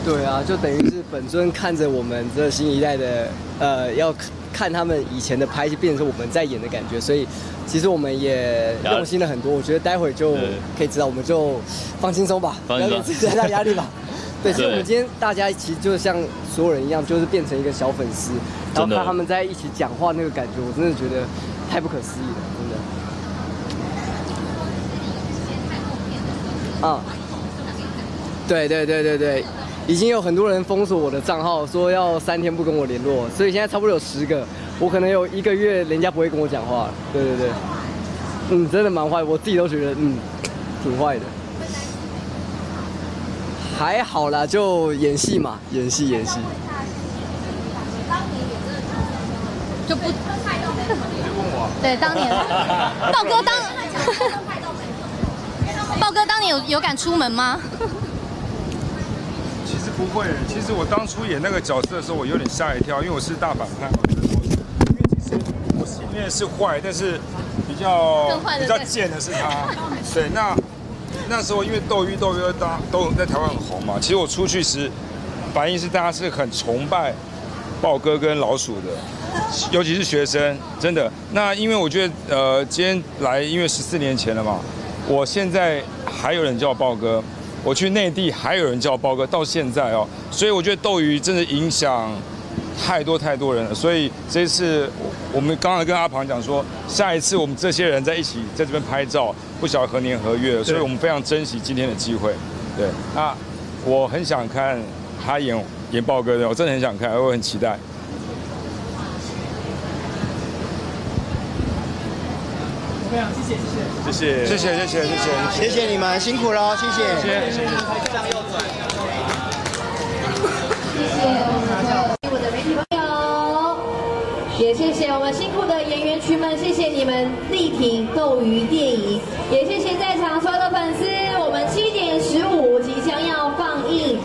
[SPEAKER 9] 对啊，就等于是本尊看着我们这新一代的，要看他们以前的拍戏，变成是我们在演的感觉，所以其实我们也用心了很多。我觉得待会就可以知道，我们就放轻松吧，不要给自己太大压力吧。对，其实我们今天大家其实就像所有人一样，就是变成一个小粉丝，然后看他们在一起讲话那个感觉，我真的觉得太不可思议了，真的。啊，对，已经有很多人封锁我的账号，说要3天不跟我联络，所以现在差不多有10个，我可能有1个月人家不会跟我讲话了。对，真的蛮坏，我自己都觉得挺坏的。还好啦，就演戏嘛，演戏。
[SPEAKER 17] 就不对，当年豹哥当年有敢出门吗？
[SPEAKER 8] 其实不会，其实我当初演那个角色的时候，我有点吓一跳，因为我是大反派，因为其实我里面是坏，但是比较贱的是他。对，那时候因为斗鱼都在台湾很红嘛，其实我出去时反应是大家是很崇拜豹哥跟老鼠的，尤其是学生，真的。那因为我觉得今天来，因为14年前了嘛，我现在还有人叫豹哥，我去内地还有人叫豹哥，到现在哦，所以我觉得斗鱼真的影响太多人了。所以这一次我们刚才跟阿庞讲说，下一次我们这些人在一起在这边拍照，不晓得何年何月，所以我们非常珍惜今天的机会。对，那我很想看他演豹哥的，我真的很想看，我很期待。
[SPEAKER 10] 谢谢你们辛苦了，谢谢。
[SPEAKER 1] 我的媒体朋友，也谢谢我们辛苦的演员群们，谢谢你们力挺斗鱼电影，也谢谢在场所有的粉丝。我们7点15即将要放映，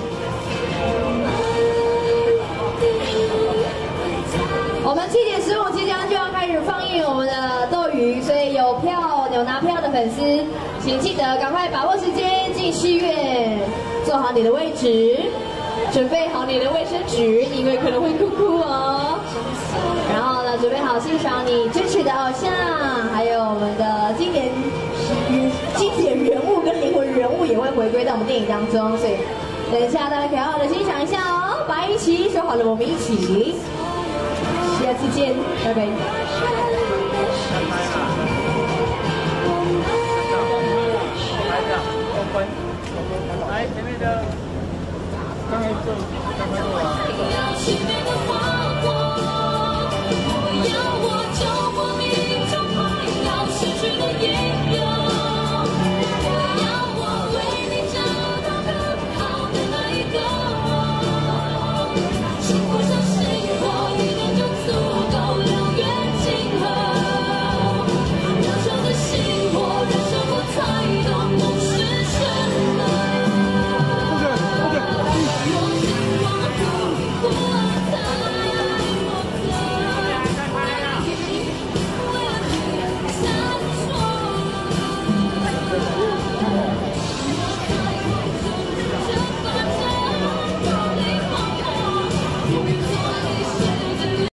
[SPEAKER 1] 我们7点15即将就要开始放映我们的斗鱼，所以有拿票的粉丝，请记得赶快把握时间进戏院，坐好你的位置。准备好你的卫生纸，因为可能会哭哦。然后呢，准备好欣赏你支持的偶像，还有我们的经典人物跟灵魂人物也会回归到我们电影当中，所以等一下大家可以好好的欣赏一下哦。把一起说好了，我们一起，下次见，拜拜。
[SPEAKER 16] 来前面的。刚才做